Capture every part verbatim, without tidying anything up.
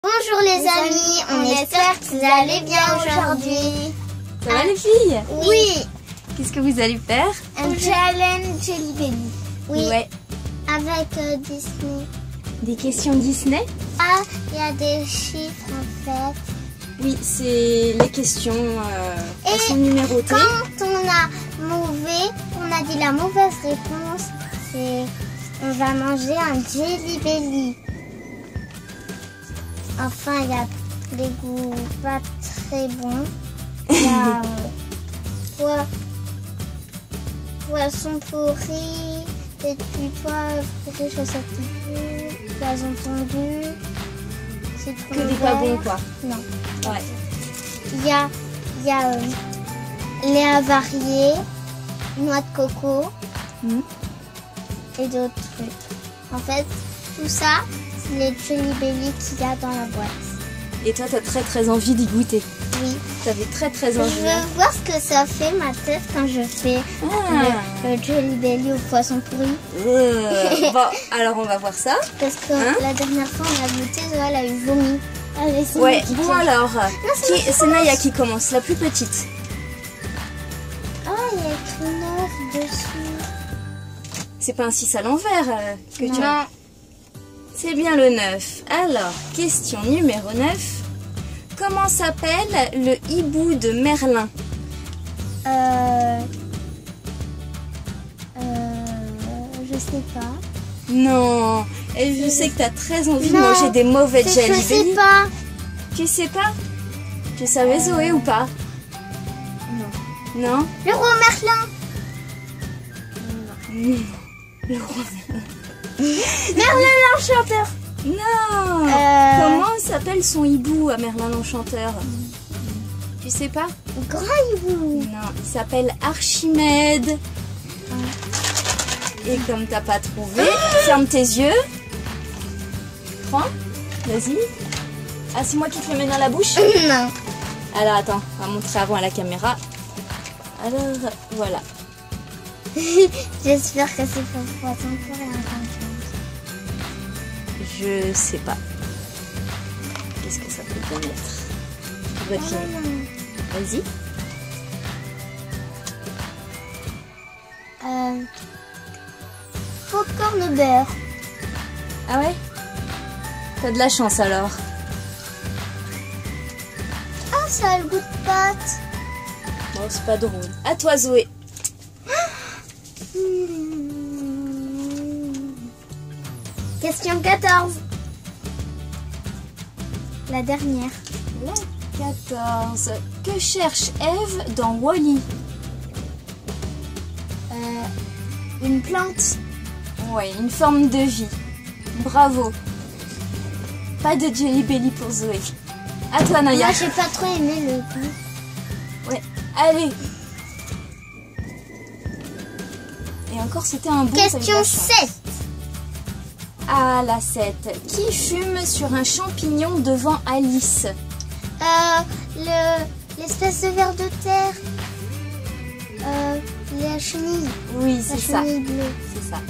Bonjour les, les amis, on, on espère que vous allez bien aujourd'hui. Ça va les filles? Oui. Qu'est-ce que vous allez faire? Un challenge Jelly Belly. Oui. Ouais. Avec euh, Disney. Des questions Disney? Ah, il y a des chiffres en fait. Oui, c'est les questions. Euh, elles sont numérotées. Quand on a mauvais, on a dit la mauvaise réponse, c'est on va manger un Jelly Belly. Enfin, il y a des goûts pas très bons. Il y a euh, poisson pourri, des poivre, des chaussettes pourries, poisson fondu. Que des pas bons quoi. Non. Ouais. Il y a, il y a euh, lait avarié, noix de coco mmh. et d'autres trucs. En fait, tout ça, c'est les Jelly Belly qu'il y a dans la boîte. Et toi, t'as très très envie d'y goûter? Oui. T'avais très très envie. Je veux voir ce que ça fait ma tête quand je fais ah. le, le Jelly Belly au poisson pourri. Euh, bon, alors on va voir ça. Parce que hein? La dernière fois on a goûté, elle a eu vomi. Allez, ouais, bon tient. Alors, c'est Naya qui commence, la plus petite. Ah, oh, il y a écrit neuf dessus. C'est pas un six à l'envers euh, que non. tu as. C'est bien le neuf. Alors, question numéro neuf. Comment s'appelle le hibou de Merlin? Euh... Euh... Je sais pas. Non. Et je, je sais que tu as très envie non. de manger des mauvais Jelly Belly. Je sais pas. Tu sais pas? Tu savais euh... Zoé ou pas? Non. Non? Le roi Merlin. Non. Le roi Merlin. Merlin l'Enchanteur. Non. Euh... Comment s'appelle son hibou à Merlin l'Enchanteur? Tu sais pas? Grand hibou. Non, il s'appelle Archimède. Ah. Et comme t'as pas trouvé, ah. ferme tes yeux. Prends. Vas-y. Ah, c'est moi qui te le mets dans la bouche? Non. Alors attends, on va montrer avant à la caméra. Alors voilà. J'espère que c'est pour poisson pourri en tant que Je sais pas. Qu'est-ce que ça peut bien être? Tu vas deviner. Vas-y. Euh, popcorn au beurre. Ah ouais? T'as de la chance alors. Ah, ça a le goût de pâte. Bon, c'est pas drôle. À toi, Zoé. Question quatorze. La dernière. La quatorze. Que cherche Ève dans Wall-E? euh, Une plante. Ouais, une forme de vie. Bravo. Pas de Jelly Belly pour Zoé. À toi, Naya. Moi, j'ai pas trop aimé le goût. Ouais, allez. Et encore, c'était un bon. Question sept. Ah, la sept. Qui fume sur un champignon devant Alice? Euh, le, l'espèce de ver de terre. Euh, la chenille. Oui, c'est ça. C'est ça.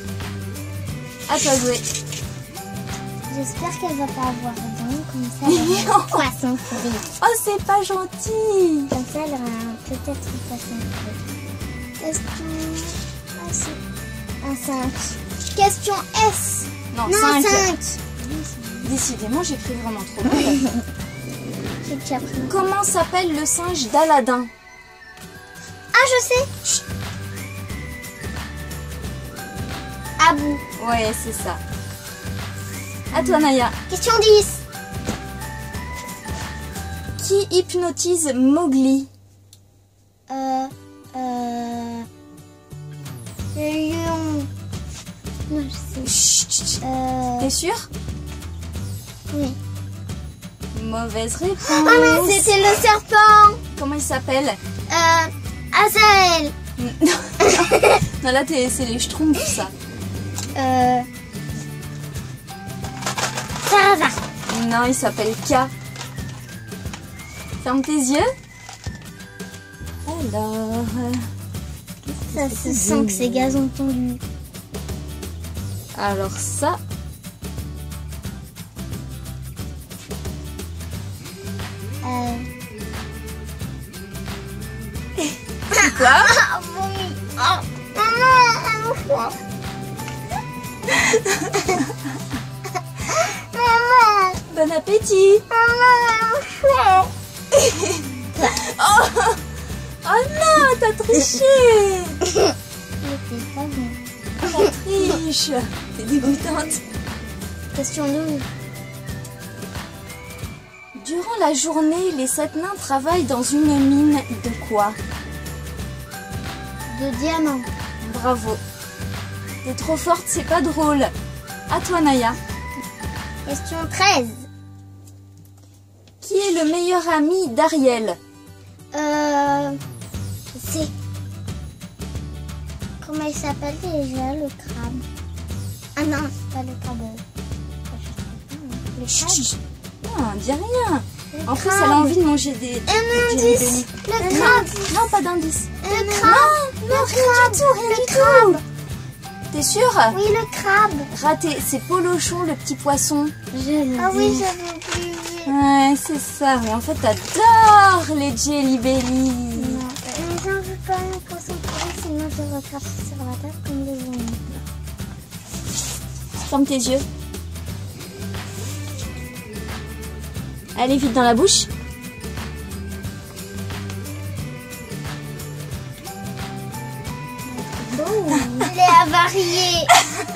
À toi, Zoé. J'espère qu'elle va pas avoir bon, comme ça elle aura un poisson pourri. Oh, c'est pas gentil. Comme ça elle aura peut-être un poisson pourri. Question... Ah, c'est un cinq. Question S. Non, non cinq. cinq. Décidément, j'écris vraiment trop mal. J'ai déjà pris. Comment s'appelle le singe d'Aladin? Ah, je sais. Chut. Abou. Ouais, c'est ça. À toi, Naya. Question dix. Qui hypnotise Mowgli? Euh... Euh... Le lion. Non, je sais. Chut, chut. Euh... T'es sûre? Oui. Mauvaise réponse. Ah, mais c'était le serpent. Comment il s'appelle? Euh... Azaël. Non, là, c'est les schtroumpfs, ça. Euh... Ça va. Non, il s'appelle K. Ferme tes yeux. Alors... Ça se sent que c'est gazon tondu. Alors ça... quoi? Ah, vomi. Oh, maman, un mouchoir. Maman, Bon appétit. maman, un mouchoir. Oh, oh non, t'as triché. C'est pas bon. T'as triche. T'es dégoûtante. Question deux. Durant la journée, les sept nains travaillent dans une mine de quoi? De diamants. Bravo. T'es trop forte, c'est pas drôle. À toi, Naya. Question treize. Qui est le meilleur ami d'Ariel? Euh. C'est. Comment il s'appelle déjà le crabe? Ah non, c'est pas le crabe. Le crabe. Non, dis rien. Le En plus, crabe. elle a envie de manger des, des Un Jelly indice. Belly. Le Non, crabe. non, pas d'indice. Le crabe. Non, non, rien du tout, rien du tout. T'es sûre? Oui, le crabe. Raté, c'est Polochon, le petit poisson. Je le Ah oui, dis. j'avais oublié. Ouais, c'est ça. Mais en fait, t'adores les Jelly Belly. Non, mais j'en veux pas un poisson pourri, sinon je recrache sur la table comme des vomis. Ferme tes yeux. Allez, vite dans la bouche. Je l'ai avarié.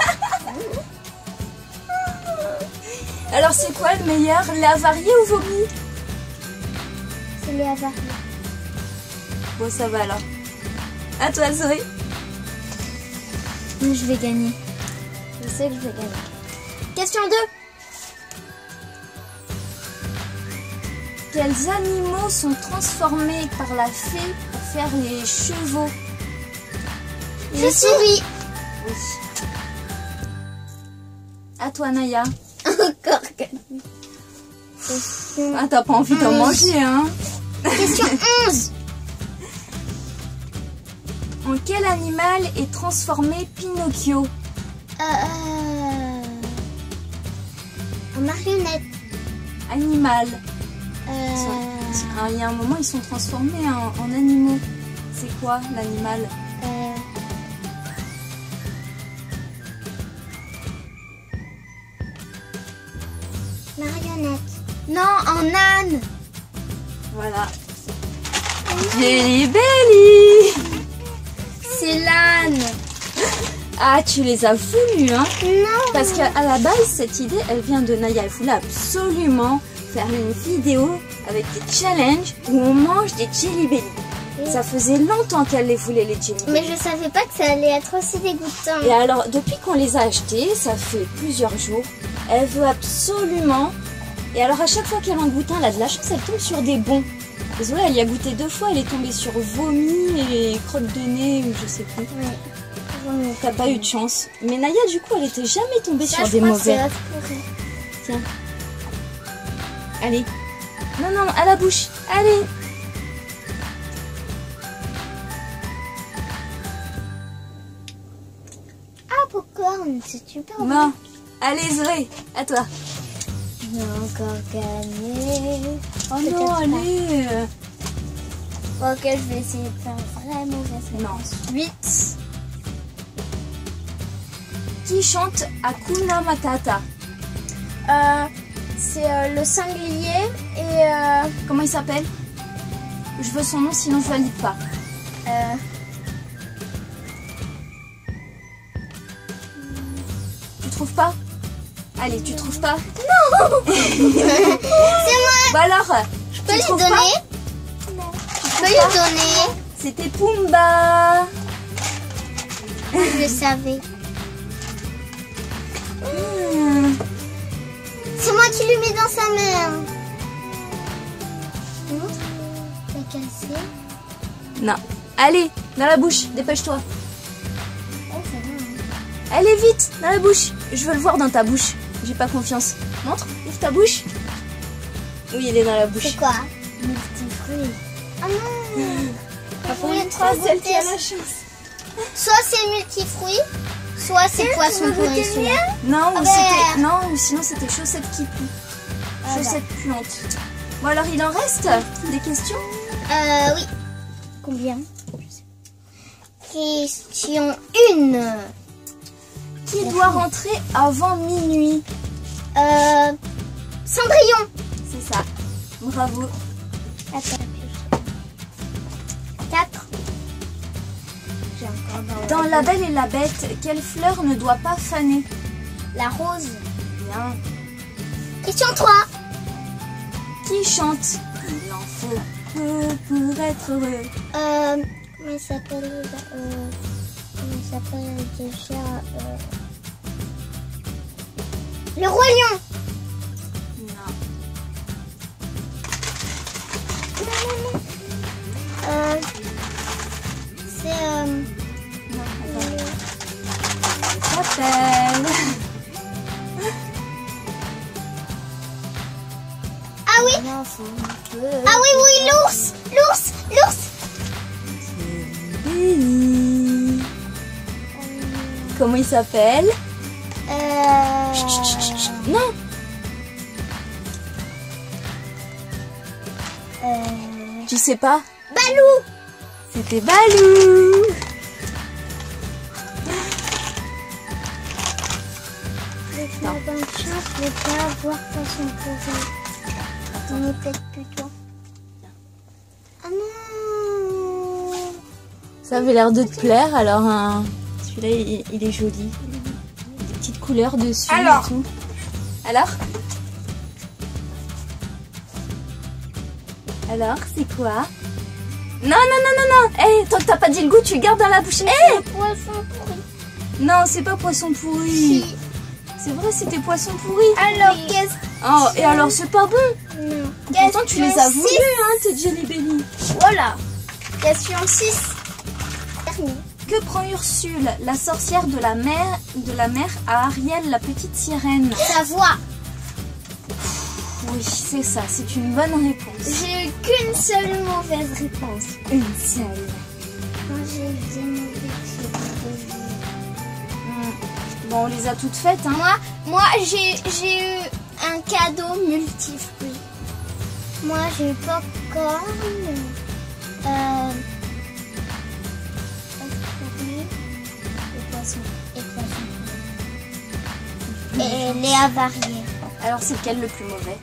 Alors, c'est quoi le meilleur? Lait avarié ou vomi? Je l'ai avarié. Bon, ça va alors. À toi, Zoé. Je vais gagner. Je sais que je vais gagner. Question deux. Quels animaux sont transformés par la fée pour faire les chevaux? Je souris. Oui. À toi, Naya. Encore gagné. Question, Ah, t'as pas envie d'en manger, hein? Question onze. En quel animal est transformé Pinocchio? Euh, euh, en marionnette. Animal. Euh, Ah, il y a un moment, ils sont transformés en, en animaux. C'est quoi l'animal? euh, marionnette. Non, en âne. Voilà. Jelly Belly. C'est l'âne. Ah, tu les as voulu, hein? Non. Parce qu'à la base, cette idée, elle vient de Naya. Elle voulait absolument faire une vidéo avec des challenges où on mange des Jelly Belly. Oui. Ça faisait longtemps qu'elle les voulait, les Jelly Belly. Mais je savais pas que ça allait être aussi dégoûtant. Et alors, depuis qu'on les a achetés, ça fait plusieurs jours, elle veut absolument... Et alors, à chaque fois qu'elle en goûte un, elle a de la chance, elle tombe sur des bons. Désolée, elle y a goûté deux fois, elle est tombée sur vomi et crotte de nez, ou je sais plus. Ouais. T'as pas eu de chance. Mais Naya, du coup, elle était jamais tombée Ça, sur je des crois que c'est mauvais. œuf pourri. Tiens. Allez. Non, non, à la bouche. Allez. Ah, popcorn, c'est super bon. Bon. Allez, Zoé, à toi. J'ai encore gagné. Oh Peut-être non, pas. allez. Bon, ok, je vais essayer de faire une vraie mauvaise Non. réponse. huit. Qui chante Hakuna Matata? Euh, c'est euh, le sanglier et... Euh, Comment il s'appelle? Je veux son nom, sinon je valide pas. euh, Tu trouves pas? Allez, tu trouves pas? Non. C'est moi. Bah alors, Je peux lui donner. Je peux lui donner. c'était Pumba. Je le savais. Hmm. C'est moi qui lui mets dans sa main. Non, t'as cassé. Non. Allez, dans la bouche, dépêche-toi. Oh, c'est bon. Allez vite, dans la bouche. Je veux le voir dans ta bouche. J'ai pas confiance. Montre, ouvre ta bouche. Oui, il est dans la bouche. C'est quoi? Multifruits. Ah non. Après, Je une trop celle qui a goûter. la chance. Soit c'est multifruits, soit c'est poisson pourri. celui-là. Non, ou Ah c'était... ben. non, ou sinon c'était chaussettes qui puent. Ah Chaussettes puantes. Bon alors, il en reste des questions? Euh, oui. Combien? Question un. Qui doit rentrer avant minuit? Euh, Cendrillon. C'est ça. Bravo. Attends. quatre. J'ai encore Dans La Belle et la Bête, quelle fleur ne doit pas faner? La rose. Bien. Question trois. Qui chante? Il en faut peu pour être heureux. Euh, comment il s'appelle euh, Comment il s'appelle déjà euh, Le Roi Lion. Non. Non, non, non. Euh, c'est... Euh, Non, attends. Elle s'appelle... Ah oui. Il en faut peu. Ah oui, oui, l'ours. L'ours. L'ours. Billy. Comment il s'appelle? Euh... Chut, chut, chut, chut. Non. Euh... Tu sais pas? Balou. C'était Balou. Avec la bonne chance, je vais pas avoir façon pourrie. On est peut-être plutôt. Ah non. Ça avait l'air de te plaire, alors hein, celui-là il, il est joli. Des petites couleurs dessus. Alors. Et tout. Alors Alors, c'est quoi? Non, non, non, non, non. Eh, tant que t'as pas dit le goût, tu le gardes dans la bouche. Eh, Poisson pourri. non, c'est pas poisson pourri. Si. C'est vrai, c'était poisson pourri. Alors, qu'est-ce Oh, et alors c'est pas bon. Non. Pourtant, tu les as Question voulu, hein, tes Jelly Belly. Voilà. Question six. Terminé. Que prend Ursule, la sorcière de la mer, de la mer, à Ariel, la petite sirène? Sa voix. Oui, c'est ça, c'est une bonne réponse. J'ai eu qu'une seule mauvaise réponse. Une seule. Moi, j'ai eu des mauvaises réponses. Hmm. Bon, on les a toutes faites, hein. Moi, moi j'ai j'ai eu un cadeau multifruit. Moi, j'ai eu popcorn. Euh, et poisson. Et poisson. Et les avariés. Alors, c'est lequel le plus mauvais?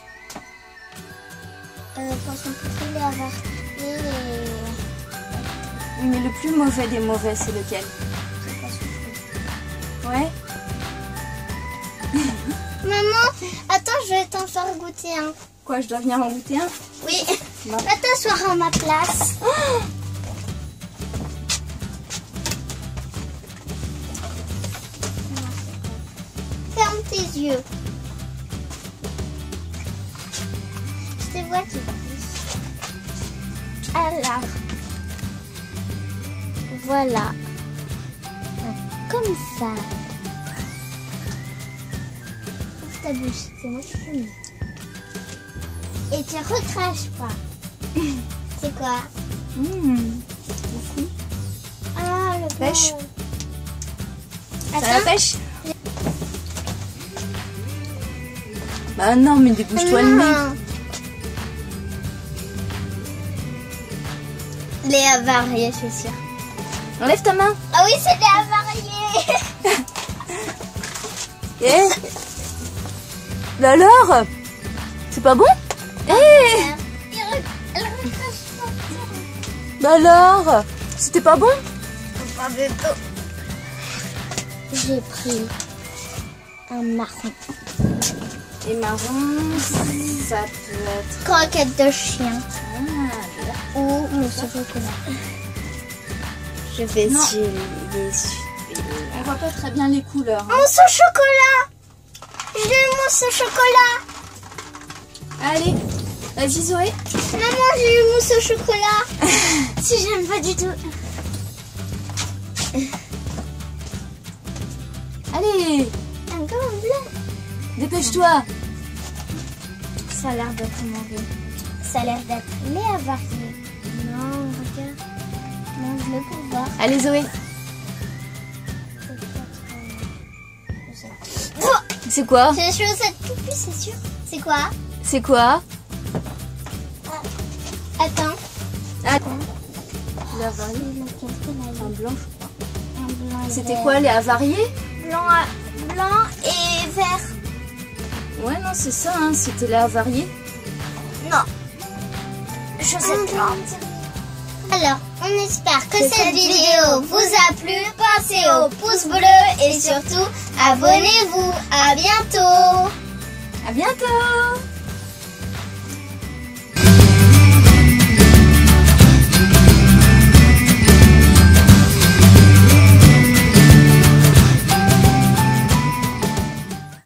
Euh, poisson pourri, les avariés et... Oui, mais le plus mauvais des mauvais, c'est lequel? C'est poisson pourri. Ouais. Maman, attends, je vais t'en faire goûter un. Quoi, je dois venir en goûter un? Oui. Non. Va t'asseoir à ma place. Ferme tes yeux. Je te vois qui pousse. Alors, voilà. Comme ça. Ouvre ta bouche, c'est moi qui filme. Et tu recraches pas. C'est quoi? Mmh. Ah, le Pêche. blanc. Ça la Attends. pêche? Bah non, mais débouche-toi le nez. Non. Les avariés, je suis sûre. Enlève ta main. Ah oui, c'est les avariés. Eh. Bah alors? C'est pas bon? Eh. Il re- Elle recrache pas. Bah alors? C'était pas bon? Pas de tout. J'ai pris un marron. Et marron, ça peut être... Croquette de chien. Ah, Ou monsieur chocolat. Je vais Non. sur les on voit pas très bien les couleurs. hein. Mousse au chocolat. J'ai eu mousse au chocolat. Allez, vas-y Zoé. Maman, j'ai eu mousse au chocolat. Si j'aime pas du tout. Allez, Encore un blanc. dépêche-toi. Ça a l'air d'être mauvais. Ça a l'air d'être les avariés. Non, regarde. Mange-le pour voir. Allez Zoé. C'est quoi? C'est les chaussettes poupées, c'est sûr. C'est quoi? C'est quoi? Attends. Ah. lait avarié. Lequel qu'elle a Un eu? blanc, je crois. Un blanc et C'était vert. quoi, lait avarié? Blanc, à- blanc et vert. Ouais, non, c'est ça, hein, c'était lait avarié. Non. Je sais pas. Alors, on espère que cette vidéo vous a plu. Pensez au pouce bleu et surtout, abonnez-vous. À bientôt. À bientôt!